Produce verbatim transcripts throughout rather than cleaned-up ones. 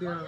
വണ്ടിയാണ്.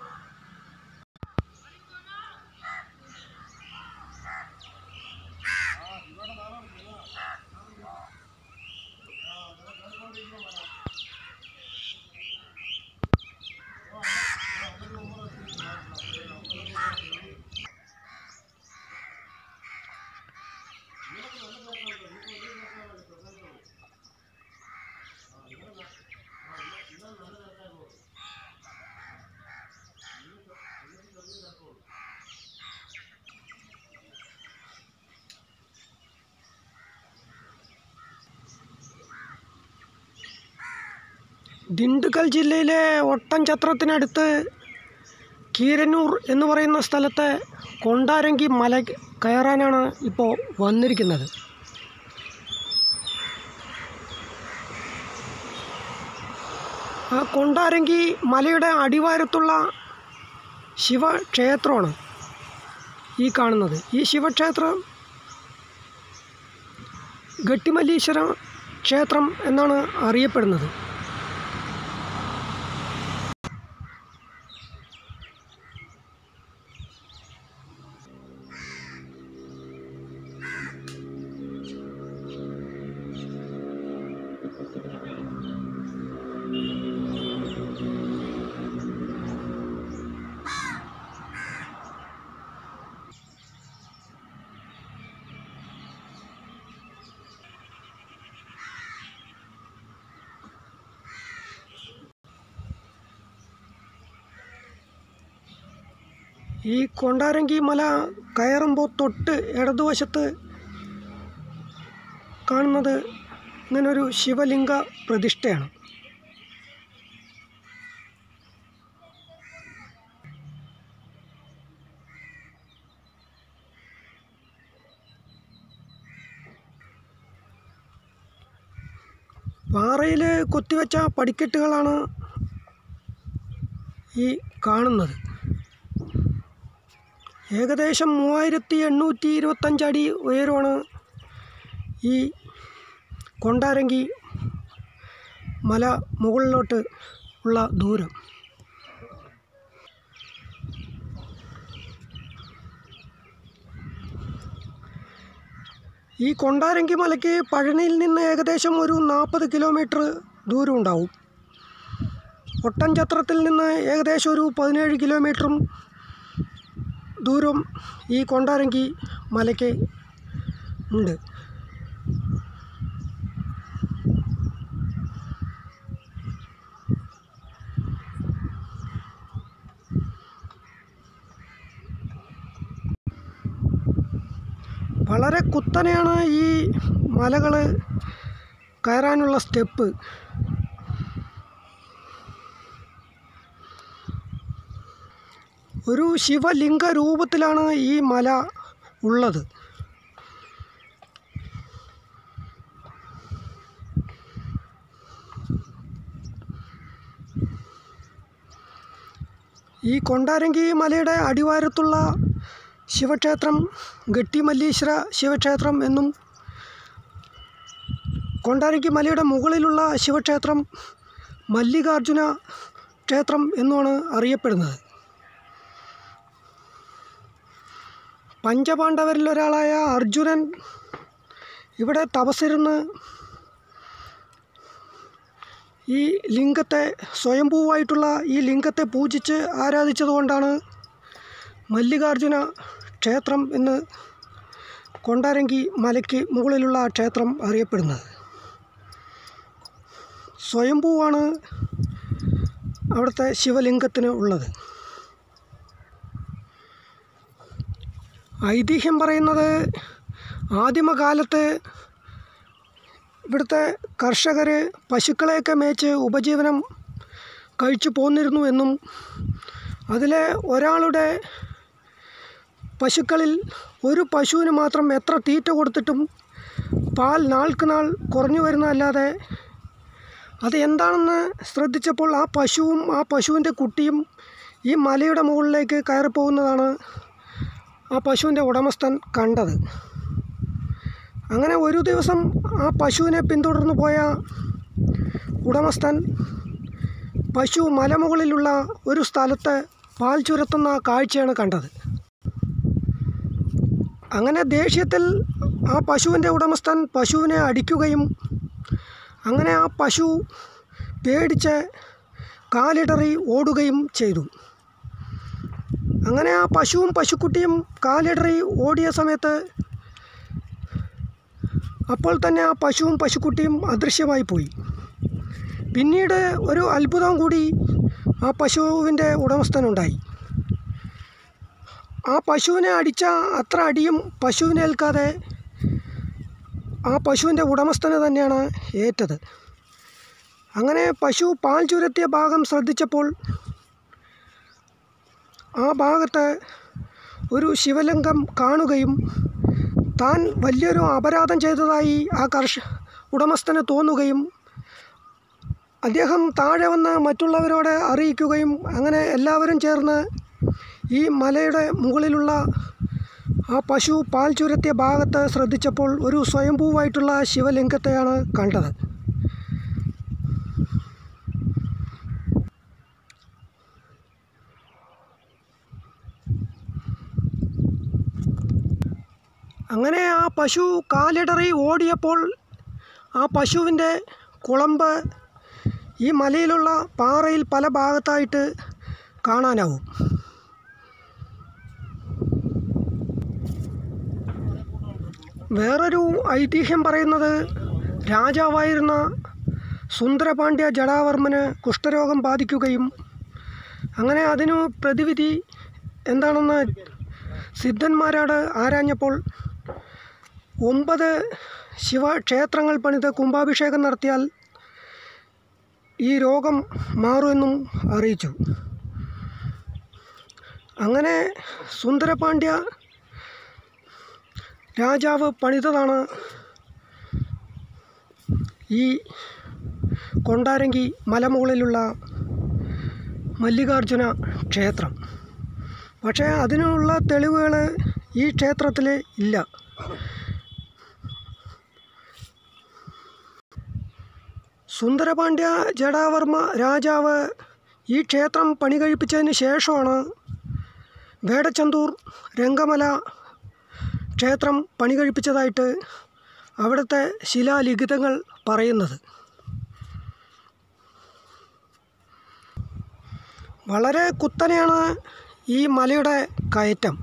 ദിണ്ടുക്കൽ ജില്ലയിലെ ഒട്ടൻചത്രത്തിനടുത്ത് കീരനൂർ എന്ന് പറയുന്ന സ്ഥലത്തെ കൊണ്ടാരങ്കി മല കയറാനാണ് ഇപ്പോൾ വന്നിരിക്കുന്നത്. ആ കൊണ്ടാരങ്കി മലയുടെ അടിവാരത്തുള്ള ശിവക്ഷേത്രമാണ് ഈ കാണുന്നത്. ഈ ശിവക്ഷേത്രം ഗട്ടിമല്ലീശ്വര ക്ഷേത്രം എന്നാണ് അറിയപ്പെടുന്നത്. ഈ കൊണ്ടാരങ്കി മല കയറുമ്പോൾ തൊട്ട് ഇടതുവശത്ത് കാണുന്നത് ഇങ്ങനൊരു ശിവലിംഗ പ്രതിഷ്ഠയാണ്. പാറയിൽ കൊത്തിവെച്ച പടിക്കെട്ടുകളാണ് ഈ കാണുന്നത്. ഏകദേശം മൂവായിരത്തി എണ്ണൂറ്റി ഇരുപത്തഞ്ചടി ഉയരമാണ് ഈ കൊണ്ടാരങ്കി മല മുകളിലോട്ട് ഉള്ള ദൂരം. ഈ കൊണ്ടാരങ്കി മലയ്ക്ക് പഴനിയിൽ നിന്ന് ഏകദേശം ഒരു നാൽപ്പത് കിലോമീറ്റർ ദൂരം ഉണ്ടാവും. ഒട്ടൻചത്രത്തിൽ നിന്ന് ഏകദേശം ഒരു പതിനേഴ് കിലോമീറ്ററും ദൂരം ഈ കൊണ്ടാരങ്കി മലയ്ക്ക് ഉണ്ട്. വളരെ കുത്തനെയാണ് ഈ മലകൾ കയറാനുള്ള സ്റ്റെപ്പ്. ഒരു ശിവലിംഗ രൂപത്തിലാണ് ഈ മല ഉള്ളത്. ഈ കൊണ്ടാരങ്കി മലയുടെ അടിവാരത്തുള്ള ശിവക്ഷേത്രം ഗട്ടിമല്ലീശ്വര ശിവക്ഷേത്രം എന്നും കൊണ്ടാരങ്കി മലയുടെ മുകളിലുള്ള ശിവക്ഷേത്രം മല്ലികാർജുന ക്ഷേത്രം എന്നുമാണ് അറിയപ്പെടുന്നത്. പഞ്ചപാണ്ഡവരിലൊരാളായ അർജുനൻ ഇവിടെ തപസ്സിരുന്ന് ഈ ലിംഗത്തെ സ്വയംഭൂവായിട്ടുള്ള ഈ ലിംഗത്തെ പൂജിച്ച് ആരാധിച്ചതുകൊണ്ടാണ് മല്ലികാർജുന ക്ഷേത്രം എന്ന് കൊണ്ടാരങ്കി മലയ്ക്ക് മുകളിലുള്ള ക്ഷേത്രം അറിയപ്പെടുന്നത്. സ്വയംഭൂവാണ് അവിടുത്തെ ശിവലിംഗത്തിന് ഉള്ളത്. ഐതിഹ്യം പറയുന്നത് ആദിമകാലത്ത് ഇവിടുത്തെ കർഷകർ പശുക്കളെയൊക്കെ മേച്ച് ഉപജീവനം കഴിച്ചു പോന്നിരുന്നു എന്നും അതിലെ ഒരാളുടെ പശുക്കളിൽ ഒരു പശുവിന് മാത്രം എത്ര തീറ്റ കൊടുത്തിട്ടും പാൽ നാൾക്ക് നാൾ കുറഞ്ഞു വരുന്നതല്ലാതെ അത് എന്താണെന്ന് ശ്രദ്ധിച്ചപ്പോൾ ആ പശുവും ആ പശുവിൻ്റെ കുട്ടിയും ഈ മലയുടെ മുകളിലേക്ക് കയറിപ്പോകുന്നതാണ് ആ പശുവിൻ്റെ ഉടമസ്ഥൻ കണ്ടത്. അങ്ങനെ ഒരു ദിവസം ആ പശുവിനെ പിന്തുടർന്നു പോയ ഉടമസ്ഥൻ പശു മലമുകളിലുള്ള ഒരു സ്ഥലത്ത് പാൽ ചുരത്തുന്ന കാഴ്ചയാണ് കണ്ടത്. അങ്ങനെ ദേഷ്യത്തിൽ ആ പശുവിൻ്റെ ഉടമസ്ഥൻ പശുവിനെ അടിക്കുകയും അങ്ങനെ ആ പശു പേടിച്ച് കാലിടറി ഓടുകയും ചെയ്തു. അങ്ങനെ ആ പശുവും പശുക്കുട്ടിയും കാലിടറി ഓടിയ സമയത്ത് അപ്പോൾ തന്നെ ആ പശുവും പശുക്കുട്ടിയും അദൃശ്യമായി പോയി. പിന്നീട് ഒരു അത്ഭുതം കൂടി ആ പശുവിൻ്റെ ഉടമസ്ഥനുണ്ടായി. ആ പശുവിനെ അടിച്ച അത്ര അടിയും പശുവിനേൽക്കാതെ ആ പശുവിൻ്റെ ഉടമസ്ഥന് തന്നെയാണ് ഏറ്റത്. അങ്ങനെ പശു പാൽ ചുരത്തിയ ഭാഗം ശ്രദ്ധിച്ചപ്പോൾ ആ ഭാഗത്ത് ഒരു ശിവലിംഗം കാണുകയും താൻ വലിയൊരു അപരാധം ചെയ്തതായി ആ കർഷ ഉടമസ്ഥന് തോന്നുകയും അദ്ദേഹം താഴെ വന്ന് മറ്റുള്ളവരോട് അറിയിക്കുകയും അങ്ങനെ എല്ലാവരും ചേർന്ന് ഈ മലയുടെ മുകളിലുള്ള ആ പശു പാൽ ചുരത്തിയ ഭാഗത്ത് ശ്രദ്ധിച്ചപ്പോൾ ഒരു സ്വയംഭൂവായിട്ടുള്ള ശിവലിംഗത്തെയാണ് കണ്ടത്. അങ്ങനെ ആ പശു കാലിടറി ഓടിയപ്പോൾ ആ പശുവിൻ്റെ കുളമ്പ് ഈ മലയിലുള്ള പാറയിൽ പല ഭാഗത്തായിട്ട് കാണാനാവും. വേറൊരു ഐതിഹ്യം പറയുന്നത് രാജാവായിരുന്ന സുന്ദരപാണ്ഡ്യ ജടാവർമ്മന് കുഷ്ഠരോഗം ബാധിക്കുകയും അങ്ങനെ അതിനു പ്രതിവിധി എന്താണെന്ന് സിദ്ധന്മാരോട് ആരാഞ്ഞപ്പോൾ ഒമ്പത് ശിവക്ഷേത്രങ്ങൾ പണിത് കുംഭാഭിഷേകം നടത്തിയാൽ ഈ രോഗം മാറുമെന്നും അറിയിച്ചു. അങ്ങനെ സുന്ദരപാണ്ഡ്യ രാജാവ് പണിതതാണ് ഈ കൊണ്ടാരങ്കി മലമുകളിലുള്ള മല്ലികാർജുന ക്ഷേത്രം. പക്ഷേ അതിനുള്ള തെളിവുകൾ ഈ ക്ഷേത്രത്തിൽ ഇല്ല. സുന്ദരപാണ്ഡ്യ ജടാവർമ്മ രാജാവ് ഈ ക്ഷേത്രം പണി കഴിപ്പിച്ചതിന് ശേഷമാണ് വേടച്ചന്തൂർ രംഗമല ക്ഷേത്രം പണി കഴിപ്പിച്ചതായിട്ട് അവിടുത്തെ ശിലാലിഖിതങ്ങൾ പറയുന്നത്. വളരെ കുത്തനെയാണ് ഈ മലയുടെ കയറ്റം.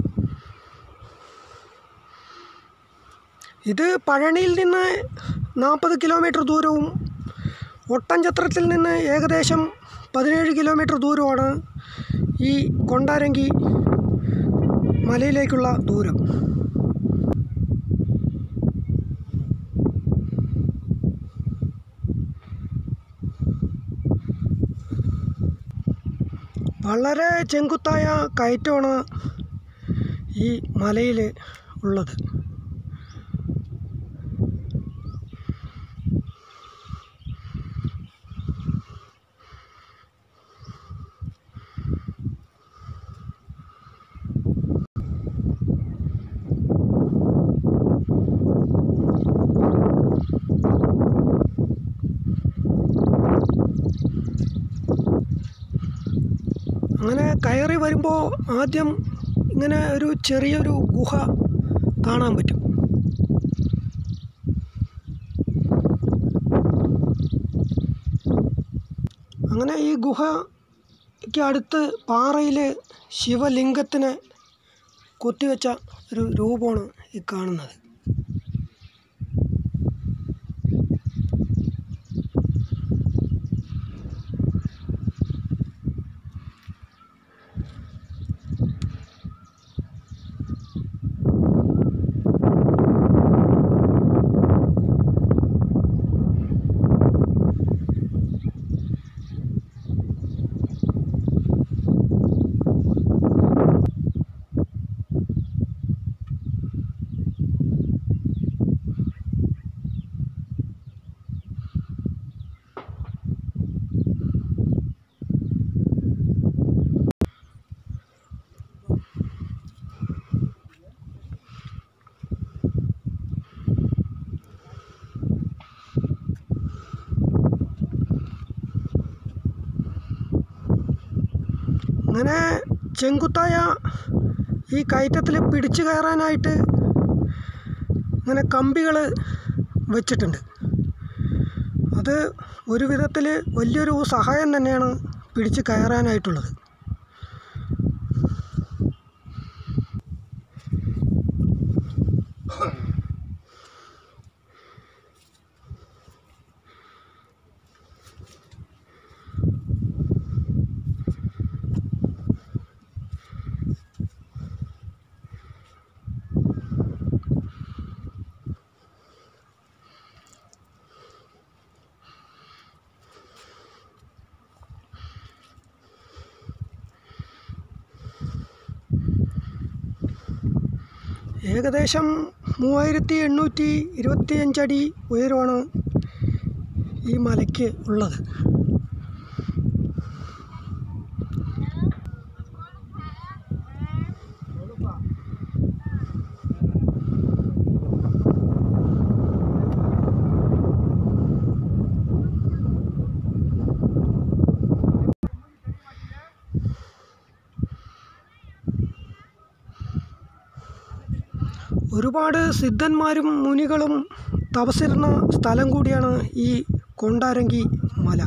ഇത് പഴനിയിൽ നിന്ന് നാൽപ്പത് കിലോമീറ്റർ ദൂരവും ഒട്ടൻചത്രത്തിൽ നിന്ന് ഏകദേശം പതിനേഴ് കിലോമീറ്റർ ദൂരമാണ് ഈ കൊണ്ടാരങ്കി മലയിലേക്കുള്ള ദൂരം. വളരെ ചെങ്കുത്തായ കയറ്റമാണ് ഈ മലയിൽ ഉള്ളത്. അങ്ങനെ കയറി വരുമ്പോൾ ആദ്യം ഇങ്ങനെ ഒരു ചെറിയൊരു ഗുഹ കാണാൻ പറ്റും. അങ്ങനെ ഈ ഗുഹയ്ക്ക് അടുത്ത് പാറയിൽ ശിവലിംഗത്തിനെ കൊത്തിവെച്ച ഒരു രൂപമാണ് ഈ കാണുന്നത്. അങ്ങനെ ചെങ്കുത്തായ ഈ കയറ്റത്തിൽ പിടിച്ചു കയറാനായിട്ട് ഇങ്ങനെ കമ്പികൾ വെച്ചിട്ടുണ്ട്. അത് ഒരു വിധത്തിൽ വലിയൊരു സഹായം തന്നെയാണ് പിടിച്ച് കയറാനായിട്ടുള്ളത്. ഏകദേശം മൂവായിരത്തി എണ്ണൂറ്റി ഇരുപത്തി അഞ്ചടി ഉയരമാണ് ഈ മലയ്ക്ക് ഉള്ളത്. ഒരുപാട് സിദ്ധന്മാരും മുനികളും തപസ്സിരുന്ന സ്ഥലം കൂടിയാണ് ഈ കൊണ്ടാരങ്കി മല.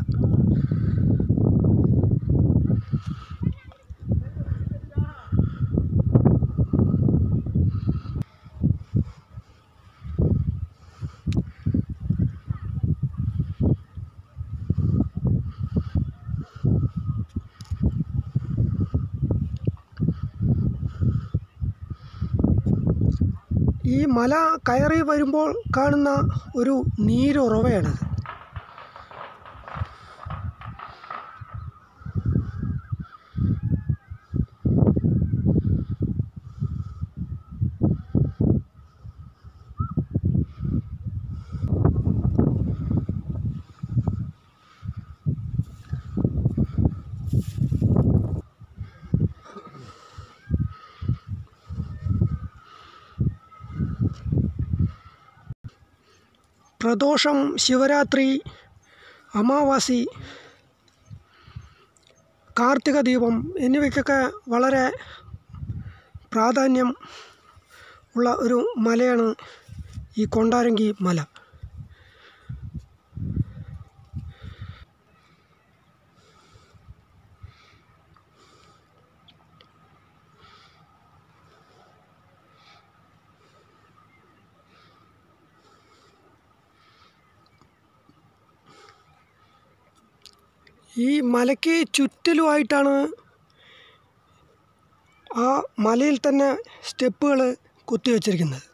ഈ മല കയറി വരുമ്പോൾ കാണുന്ന ഒരു നീരുറവയാണത്. പ്രദോഷം, ശിവരാത്രി, അമാവാസി, കാർത്തിക ദീപം എന്നിവയ്ക്കൊക്കെ വളരെ പ്രാധാന്യം ഉള്ള ഒരു മലയാണ് ഈ കൊണ്ടാരങ്കി മല. ഈ മലയ്ക്ക് ചുറ്റിലുമായിട്ടാണ് ആ മലയിൽ തന്നെ സ്റ്റെപ്പുകൾ കുത്തിവെച്ചിരിക്കുന്നത്.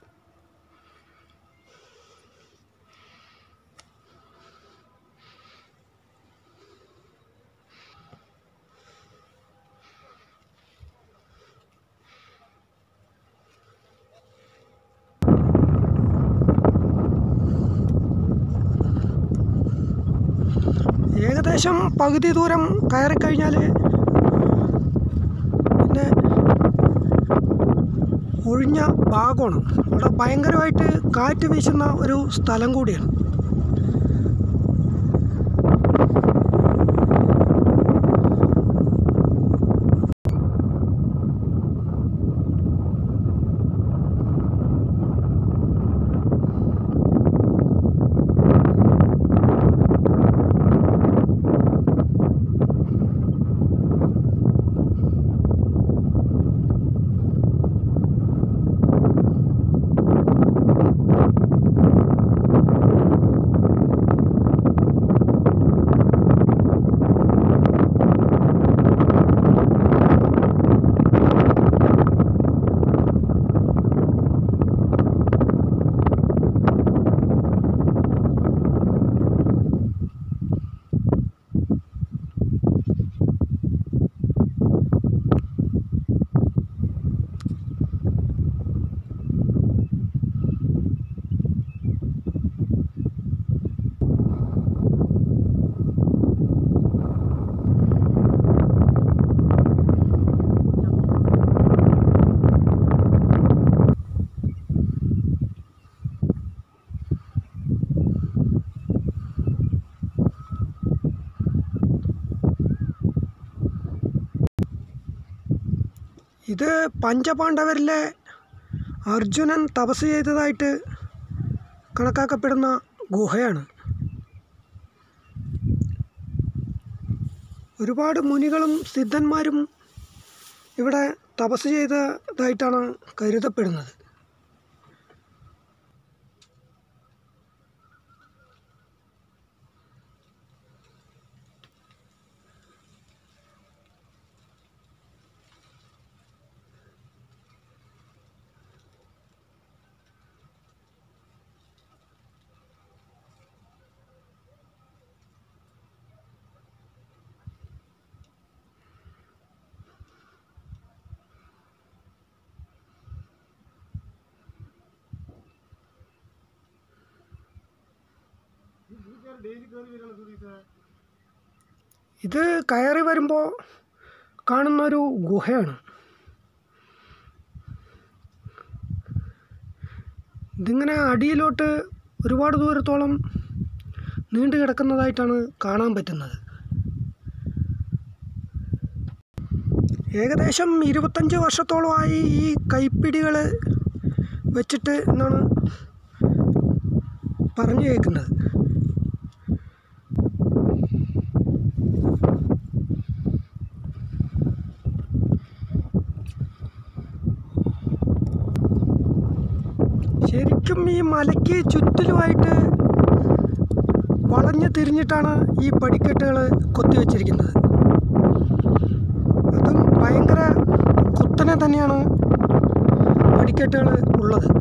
ഏകദേശം പകുതി ദൂരം കയറിക്കഴിഞ്ഞാൽ പിന്നെ ഒഴിഞ്ഞ ഭാഗമാണ്. അവിടെ ഭയങ്കരമായിട്ട് കാറ്റ് വീശുന്ന ഒരു സ്ഥലം കൂടിയാണ്. ഇത് പഞ്ചപാണ്ഡവരിലെ അർജുനൻ തപസ് ചെയ്തതായിട്ട് കണക്കാക്കപ്പെടുന്ന ഗുഹയാണ്. ഒരുപാട് മുനികളും സിദ്ധന്മാരും ഇവിടെ തപസ് ചെയ്തതായിട്ടാണ് കരുതപ്പെടുന്നത്. ഇത് കയറി വരുമ്പോൾ കാണുന്നൊരു ഗുഹയാണ്. ഇതിങ്ങനെ അടിയിലോട്ട് ഒരുപാട് ദൂരത്തോളം നീണ്ടു കിടക്കുന്നതായിട്ടാണ് കാണാൻ പറ്റുന്നത്. ഏകദേശം ഇരുപത്തഞ്ച് വർഷത്തോളമായി ഈ കൈപ്പിടികൾ വെച്ചിട്ട് എന്നാണ് പറഞ്ഞു കേൾക്കുന്നത്. ശരിക്കും ഈ മലയ്ക്ക് ചുറ്റിലുമായിട്ട് വളഞ്ഞു തിരിഞ്ഞിട്ടാണ് ഈ പടിക്കെട്ടുകൾ കൊത്തിവെച്ചിരിക്കുന്നത്. അതും ഭയങ്കര കുത്തനെ തന്നെയാണ് പടിക്കെട്ടുകൾ ഉള്ളത്.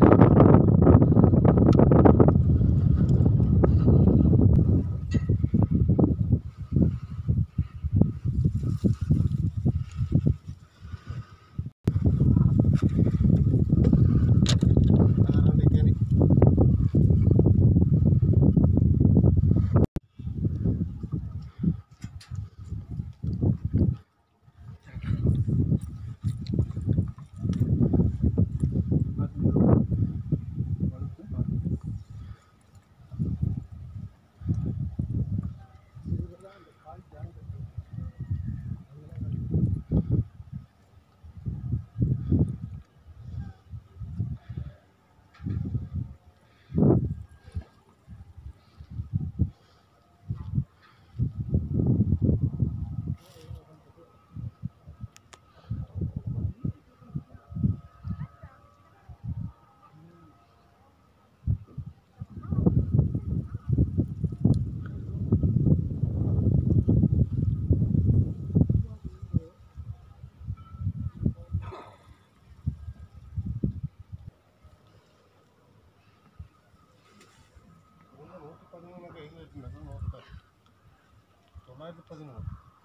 തൊള്ളായിരത്തി പതിമൂന്ന്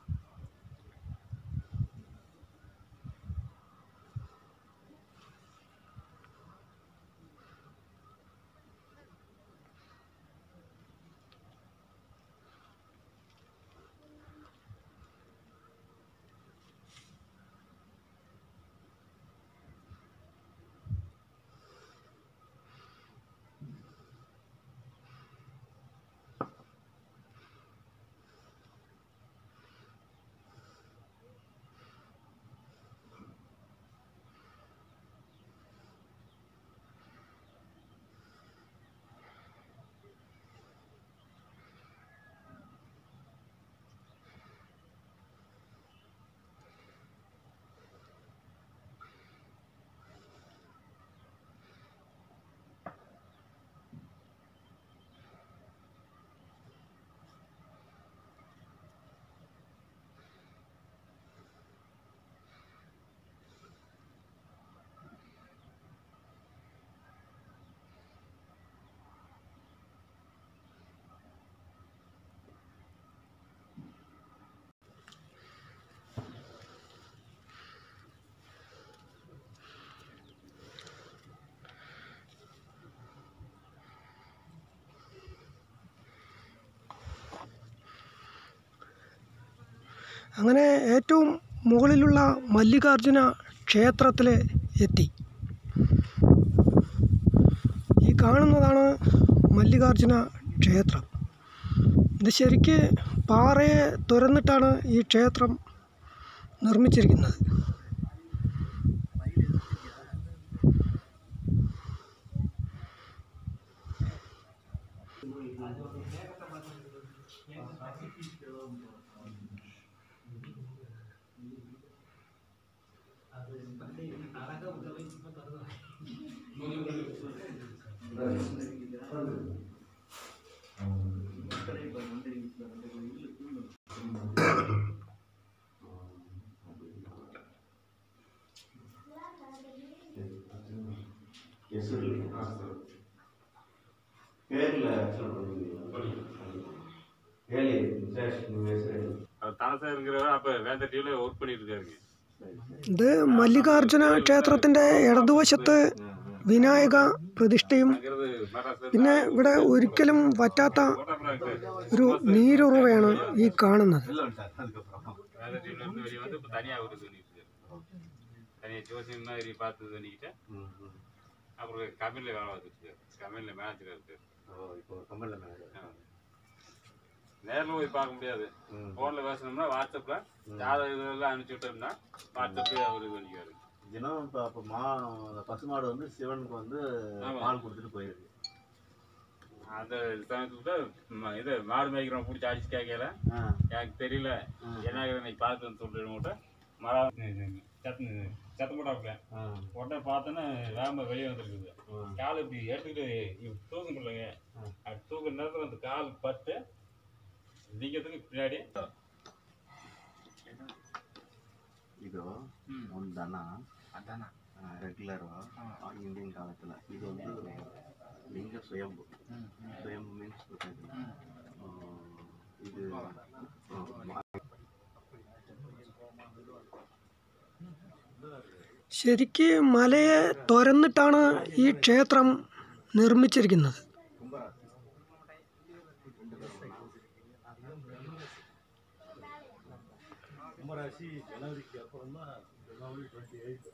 അങ്ങനെ ഏറ്റവും മുകളിലുള്ള മല്ലികാർജുന ക്ഷേത്രത്തിൽ എത്തി. ഈ കാണുന്നതാണ് മല്ലികാർജുന ക്ഷേത്രം. ഇത് ശരിക്ക് പാറയെ തുരന്നിട്ടാണ് ഈ ക്ഷേത്രം നിർമ്മിച്ചിരിക്കുന്നത്. ഇത് മല്ലികാർജുന ക്ഷേത്രത്തിൻ്റെ ഇടതുവശത്ത് വിനായക പ്രതിഷ്ഠയും പിന്നെ ഇവിടെ ഒരിക്കലും വറ്റാത്ത ഒരു നീരുറവയാണ് ഈ കാണുന്നത്. நேரில் போய் பார்க்க முடியாது. ஃபோனில் பேசணும்னா வாட்ஸ்அப்பில் ஜாதகம் இதெல்லாம் அனுப்பிச்சி விட்டோம்னா வாட்ஸ்அப்லேயே அவர் இது பண்ணிக்குவார். தினம் இப்போ அப்போ மா பசுமாடு வந்து சிவனுக்கு வந்து பால் கொடுத்துட்டு போயிருக்கு. அந்த சமயத்துக்கு தான் இது மாடு மேய்க்கிறவங்க பிடிச்சி அடிச்சு கேட்கல, எனக்கு தெரியல என்ன இன்னைக்கு பார்த்து வந்து சொல்லிட்டு மட்டும் மரம் சத்து சத்தம் போட்டாப்புல உடனே பார்த்தோன்னா வேம்ப வெளியே வந்துருக்குது. கால் இப்படி எடுத்துக்கிட்டு தூக்கம் இல்லைங்க, அது தூக்குற நேரத்தில் அந்த கால் பட்டு ಲಿಂಗದಕ್ಕೆ ಪಿನ್ನಾಡಿ ಇದು ಒಂದು ದನ ದನ ರೆಗ್ಯುಲರು ಹಿಂದಿನ ಕಾಲத்தில் ಇದು ಒಂದು ಲಿಂಗ ಸ್ವಯಂಭು. ಸ್ವಯಂಭು ಮೀನ್ಸ್ ಗೊತ್ತಾಯಿಲ್ಲ. ಇದು ശരിക്ക് മലയെ തുരന്നിട്ടാണ് ഈ ക്ഷേത്രം നിർമ്മിച്ചിരിക്കുന്നത്. கும்பராசி ஜனவரிக்கு அப்புறம் தான் ஜனவரி டுவெண்ட்டி எயிட்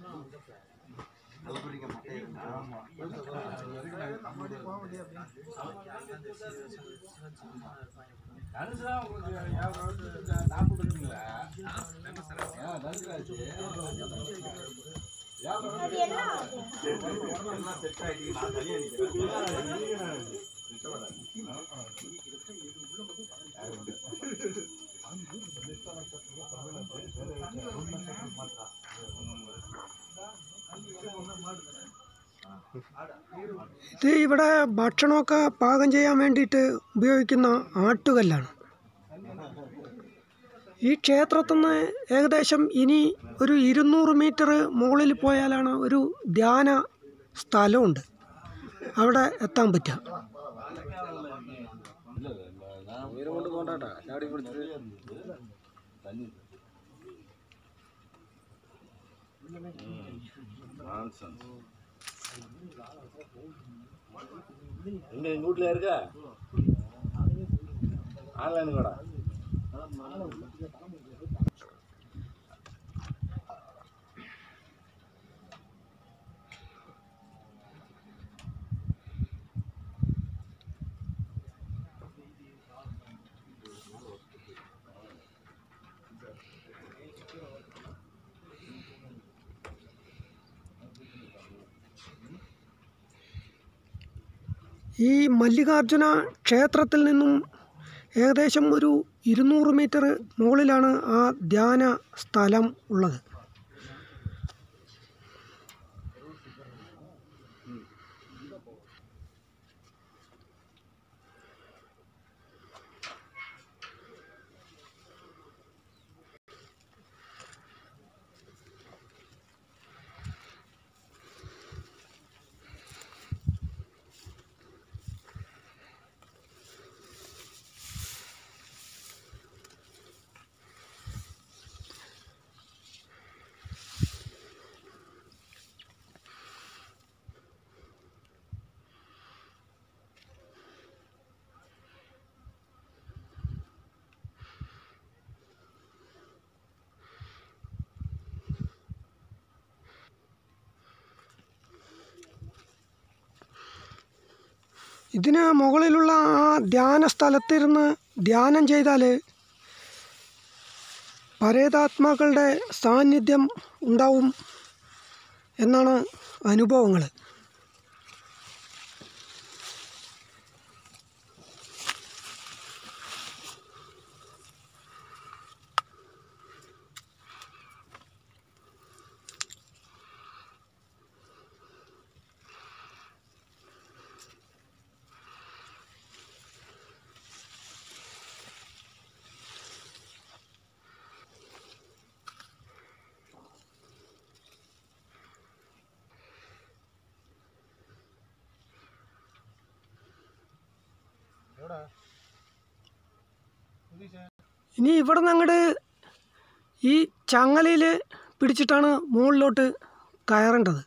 ഇത് ഇവിടെ ഭക്ഷണമൊക്കെ പാകം ചെയ്യാൻ വേണ്ടിയിട്ട് ഉപയോഗിക്കുന്ന ആട്ടുകല്ലാണ്. ഈ ക്ഷേത്രത്തിൽ നിന്ന് ഏകദേശം ഇനി ഒരു ഇരുന്നൂറ് മീറ്റർ മുകളിൽ പോയാലാണ് ഒരു ധ്യാന സ്ഥലമുണ്ട്, അവിടെ എത്താൻ പറ്റുക. இங்க எங்க வீட்டுல இருக்கா ஆன்லைன் கூட ഈ മല്ലികാർജുന ക്ഷേത്രത്തിൽ നിന്നും ഏകദേശം ഒരു ഇരുന്നൂറ് മീറ്റർ മുകളിലാണ് ആ ധ്യാന സ്ഥലം ഉള്ളത്. ഇതിന് മുകളിലുള്ള ആ ധ്യാന സ്ഥലത്തിരുന്ന് ധ്യാനം ചെയ്താൽ പരേതാത്മാക്കളുടെ സാന്നിധ്യം ഉണ്ടാവും എന്നാണ് അനുഭവങ്ങൾ. ഇനി ഇവിടെ നിന്ന് അങ്ങോട്ട് ഈ ചങ്ങലയിൽ പിടിച്ചിട്ടാണ് മുകളിലോട്ട് കയറേണ്ടത്.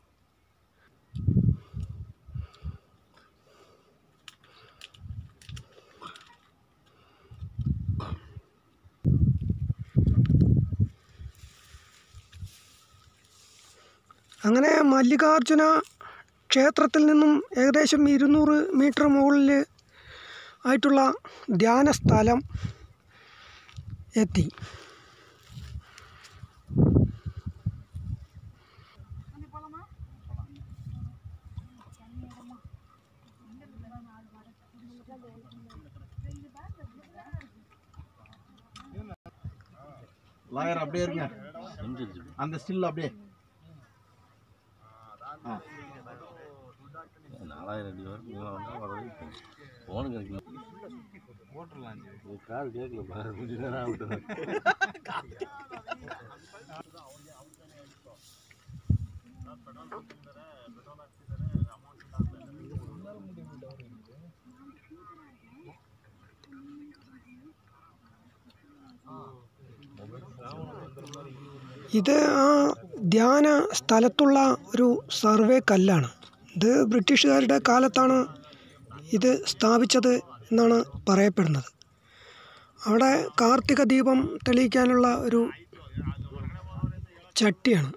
അങ്ങനെ മല്ലികാർജുന ക്ഷേത്രത്തിൽ നിന്നും ഏകദേശം ഇരുന്നൂറ് മീറ്റർ മുകളിൽ ആയിട്ടുള്ള ധ്യാന സ്ഥലം എത്തി. லாயர் அப்படியே இருங்க, அந்த ஸ்டில் அப்படியே. நாலாயிரம் அடி வரைக்கும் போனு கிடைக்கல, போட்டுடலாம். கால் கேட்கல, கொஞ்ச நேரம் ஆகட்டும். ഇത് ആ ധ്യാന സ്ഥലത്തുള്ള ഒരു സർവേ കല്ലാണ്. ഇത് ബ്രിട്ടീഷുകാരുടെ കാലത്താണ് ഇത് സ്ഥാപിച്ചത് എന്നാണ് പറയപ്പെടുന്നത്. അവിടെ കാർത്തിക ദീപം തെളിയിക്കാനുള്ള ഒരു ചട്ടിയാണ്.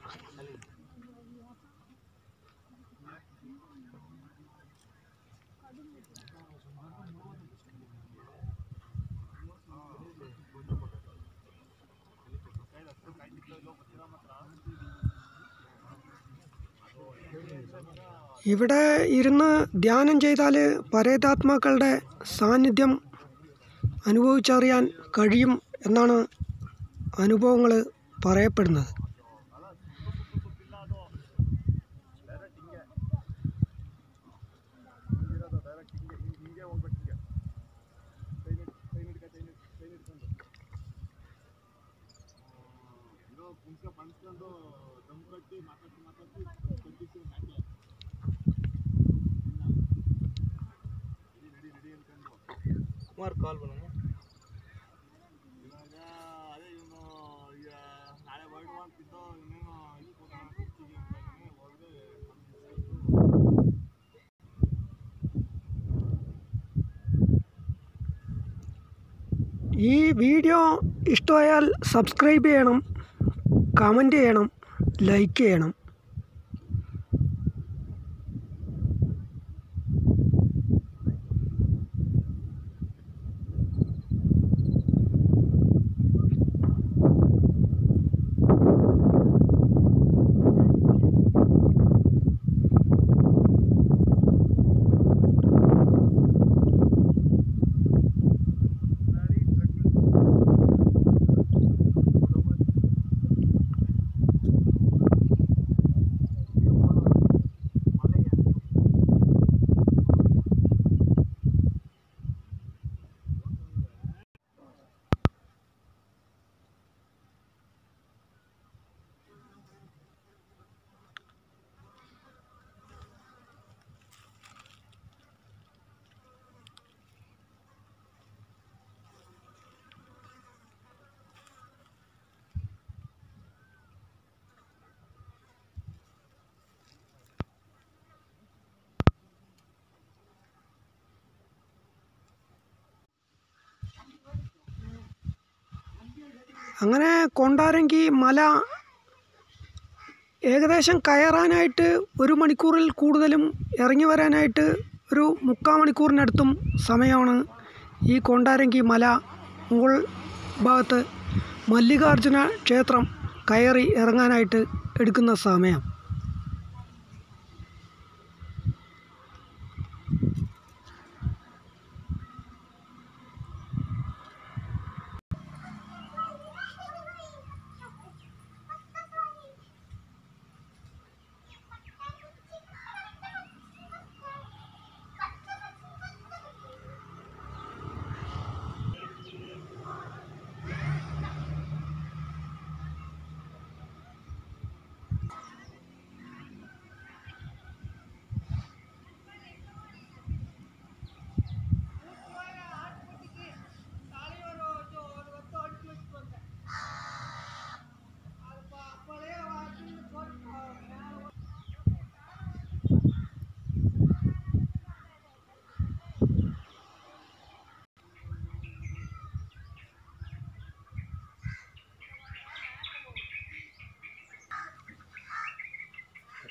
ഇവിടെ ഇരുന്ന് ധ്യാനം ചെയ്താൽ പരേതാത്മാക്കളുടെ സാന്നിധ്യം അനുഭവിച്ചറിയാൻ കഴിയും എന്നാണ് അനുഭവങ്ങൾ പറയപ്പെടുന്നത്. குமார் கால் பண்ணுங்க. ഈ വീഡിയോ ഇഷ്ടമായാൽ സബ്സ്ക്രൈബ് ചെയ്യണം, കമൻറ്റ് ചെയ്യണം, ലൈക്ക് ചെയ്യണം. അങ്ങനെ കൊണ്ടാരങ്കി മല ഏകദേശം കയറാനായിട്ട് ഒരു മണിക്കൂറിൽ കൂടുതലും ഇറങ്ങി വരാനായിട്ട് ഒരു മുക്കാൽ മണിക്കൂറിനടുത്തും സമയമാണ് ഈ കൊണ്ടാരങ്കി മല മുകൾ ഭാഗത്ത് മല്ലികാർജുന ക്ഷേത്രം കയറി ഇറങ്ങാനായിട്ട് എടുക്കുന്ന സമയം.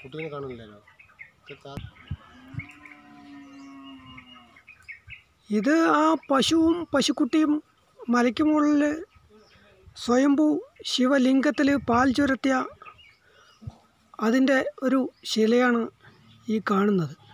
കുട്ടീനെ കാണുന്നില്ലല്ലോ. ഇത് ആ പശുവും പശുക്കുട്ടിയും മലയ്ക്ക് മുകളിൽ സ്വയംഭൂ ശിവലിംഗത്തിൽ പാൽ ചുരത്തിയ അതിൻ്റെ ഒരു ശിലയാണ് ഈ കാണുന്നത്.